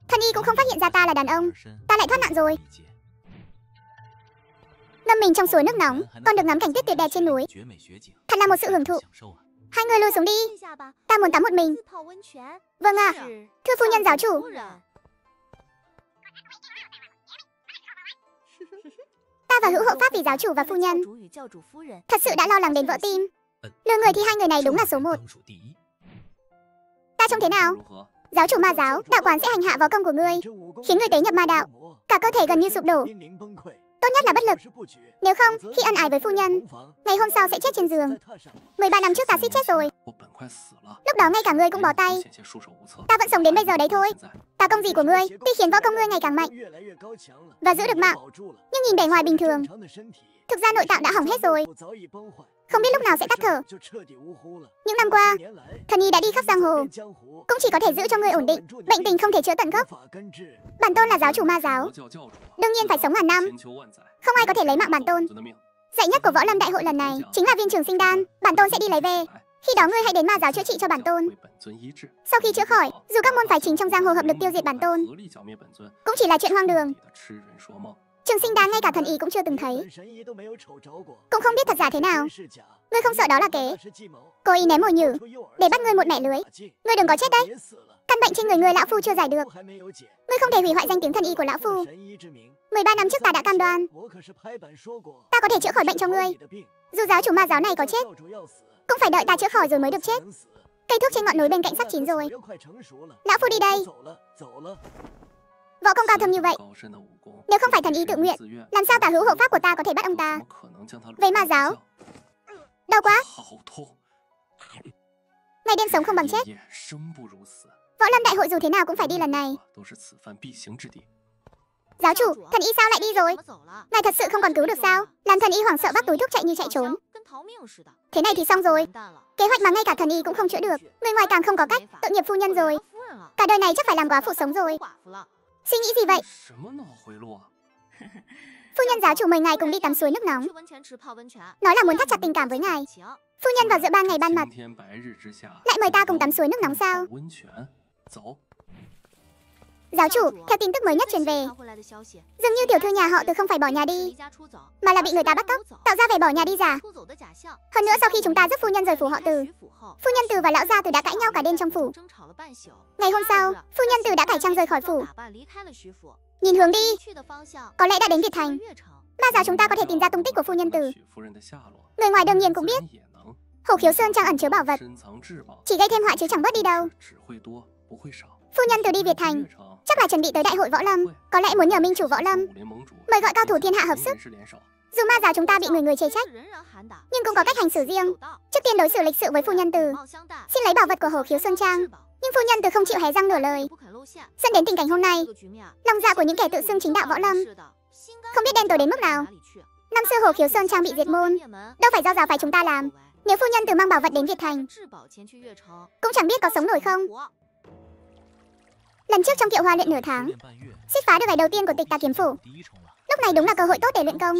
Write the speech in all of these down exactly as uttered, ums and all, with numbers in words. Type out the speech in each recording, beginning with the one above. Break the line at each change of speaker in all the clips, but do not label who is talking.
Thần y cũng không phát hiện ra ta là đàn ông. Ta lại thoát nạn rồi. Ngâm mình trong suối nước nóng, còn được ngắm cảnh tuyết tuyệt đẹp trên núi. Thật là một sự hưởng thụ. Hai người lùi xuống đi. Ta muốn tắm một mình. Vâng ạ. À. Thưa phu nhân giáo chủ. Ta và hữu hộ pháp vì giáo chủ và phu nhân. Thật sự đã lo lắng đến vỡ tim. Lừa người thì hai người này đúng là số một. Ta trông thế nào? Giáo chủ ma giáo, đạo quán sẽ hành hạ võ công của ngươi, khiến ngươi tế nhập ma đạo, cả cơ thể gần như sụp đổ. Tốt nhất là bất lực. Nếu không, khi ân ái với phu nhân, ngày hôm sau sẽ chết trên giường. mười ba năm trước ta suýt chết rồi. Lúc đó ngay cả ngươi cũng bỏ tay. Ta vẫn sống đến bây giờ đấy thôi. Ta công gì của ngươi, tuy khiến võ công ngươi ngày càng mạnh và giữ được mạng, nhưng nhìn bề ngoài bình thường, thực ra nội tạng đã hỏng hết rồi, không biết lúc nào sẽ tắt thở. Những năm qua, thần y đã đi khắp giang hồ, cũng chỉ có thể giữ cho ngươi ổn định. Bệnh tình không thể chữa tận gốc. Bản tôn là giáo chủ ma giáo, đương nhiên phải sống ngàn năm. Không ai có thể lấy mạng bản tôn. Giải nhất của võ lâm đại hội lần này chính là viên trường sinh đan. Bản tôn sẽ đi lấy về. Khi đó ngươi hãy đến ma giáo chữa trị cho bản tôn. Sau khi chữa khỏi, dù các môn phái chính trong giang hồ hợp lực tiêu diệt bản tôn, cũng chỉ là chuyện hoang đường. Trường sinh đan ngay cả thần y cũng chưa từng thấy, cũng không biết thật giả thế nào. Ngươi không sợ đó là kế, cố ý ném mồi nhử để bắt ngươi một mẻ lưới. Ngươi đừng có chết đấy. Căn bệnh trên người ngươi lão phu chưa giải được. Ngươi không thể hủy hoại danh tiếng thần y của lão phu. mười ba năm trước ta đã cam đoan, ta có thể chữa khỏi bệnh cho ngươi. Dù giáo chủ ma giáo này có chết, cũng phải đợi ta chữa khỏi rồi mới được chết. Cây thuốc trên ngọn núi bên cạnh sắp chín rồi. Lão phu đi đây. Võ công cao thâm như vậy, nếu không phải thần y tự nguyện, làm sao tả hữu hộ pháp của ta có thể bắt ông ta? Về ma giáo, đau quá. Ngày đêm sống không bằng chết. Võ lâm đại hội dù thế nào cũng phải đi lần này. Giáo chủ, thần y sao lại đi rồi? Ngài thật sự không còn cứu được sao? Làm thần y hoảng sợ vác túi thuốc chạy như chạy trốn. Thế này thì xong rồi. Kế hoạch mà ngay cả thần y cũng không chữa được. Người ngoài càng không có cách, tội nghiệp phu nhân rồi. Cả đời này chắc phải làm góa phụ sống rồi. Suy nghĩ gì vậy? Phu nhân giáo chủ mời ngài cùng đi tắm suối nước nóng, nói là muốn thắt chặt tình cảm với ngài. Phu nhân vào giữa ban ngày ban mặt lại mời ta cùng tắm suối nước nóng sao? Giáo chủ, theo tin tức mới nhất truyền về, dường như tiểu thư nhà họ Từ không phải bỏ nhà đi, mà là bị người ta bắt cóc, tạo ra vẻ bỏ nhà đi giả. Hơn nữa sau khi chúng ta giúp phu nhân rời phủ họ Từ, phu nhân Từ và lão gia Từ đã cãi nhau cả đêm trong phủ. Ngày hôm sau, phu nhân Từ đã cải trang rời khỏi phủ. Nhìn hướng đi, có lẽ đã đến Việt Thành. Ma giáo chúng ta có thể tìm ra tung tích của phu nhân Từ. Người ngoài đương nhiên cũng biết Hổ Khiếu Sơn trang ẩn chứa bảo vật, chỉ gây thêm họa chứ chẳng bớt đi đâu. Phu nhân Từ đi Việt Thành, chắc là chuẩn bị tới đại hội võ lâm, có lẽ muốn nhờ minh chủ võ lâm mời gọi cao thủ thiên hạ hợp sức. Dù ma giáo chúng ta bị người người chê trách, nhưng cũng có cách hành xử riêng. Trước tiên đối xử lịch sự với phu nhân Từ, xin lấy bảo vật của Hổ Khiếu Sơn trang. Nhưng phu nhân Từ không chịu hé răng nửa lời, dẫn đến tình cảnh hôm nay. Lòng dạ của những kẻ tự xưng chính đạo võ lâm không biết đen tối đến mức nào. Năm xưa Hổ Khiếu Sơn trang bị diệt môn, đâu phải do giáo phái chúng ta làm. Nếu phu nhân Từ mang bảo vật đến Việt Thành, cũng chẳng biết có sống nổi không. Lần trước trong Kiệu Hoa luyện nửa tháng, xích phá được ngày đầu tiên của Tịch Tà Kiếm Phủ. Lúc này đúng là cơ hội tốt để luyện công.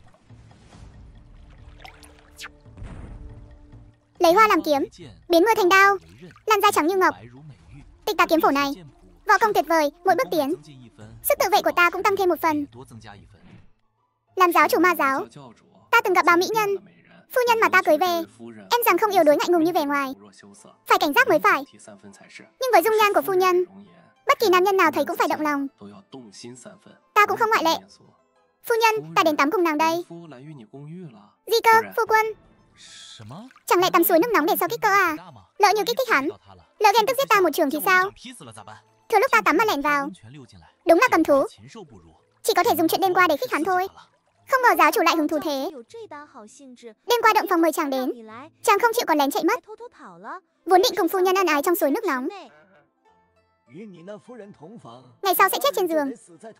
Lấy hoa làm kiếm, biến mưa thành đao, làn da trắng như ngọc. Tịch Tà Kiếm Phủ này, võ công tuyệt vời, mỗi bước tiến, sức tự vệ của ta cũng tăng thêm một phần. Làm giáo chủ ma giáo, ta từng gặp bao mỹ nhân. Phu nhân mà ta cưới về, em rằng không yếu đuối ngại ngùng như vẻ ngoài, phải cảnh giác mới phải. Nhưng với dung nhan của phu nhân, bất kỳ nam nhân nào thấy cũng phải động lòng. Ta cũng không ngoại lệ. Phu nhân, ta đến tắm cùng nàng đây. Gì cơ, phu quân? Chẳng lẽ tắm suối nước nóng để sao kích cơ à? Lỡ như kích thích hắn, lỡ ghen tức giết ta một trường thì sao? Thừa lúc ta tắm mà lẻn vào, đúng là cầm thú. Chỉ có thể dùng chuyện đêm qua để khích hắn thôi. Không ngờ giáo chủ lại hứng thú thế. Đêm qua động phòng mời chàng đến, chàng không chịu còn lén chạy mất. Vốn định cùng phu nhân ân ái trong suối nước nóng, ngày sau sẽ chết trên giường.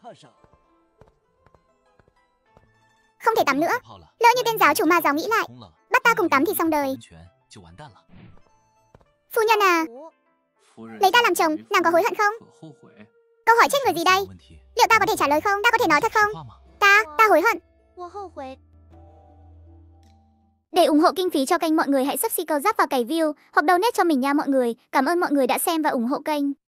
Không thể tắm nữa. Lỡ như tên giáo chủ ma giáo nghĩ lại, bắt ta cùng tắm thì xong đời. Phu nhân à, lấy ta làm chồng, nàng có hối hận không? Câu hỏi chết người gì đây? Liệu ta có thể trả lời không? Ta có thể nói thật không? Ta, ta hối hận. Để ủng hộ kinh phí cho kênh mọi người hãy subscribe cầu giáp vào cày view hoặc donate cho mình nha mọi người. Cảm ơn mọi người đã xem và ủng hộ kênh.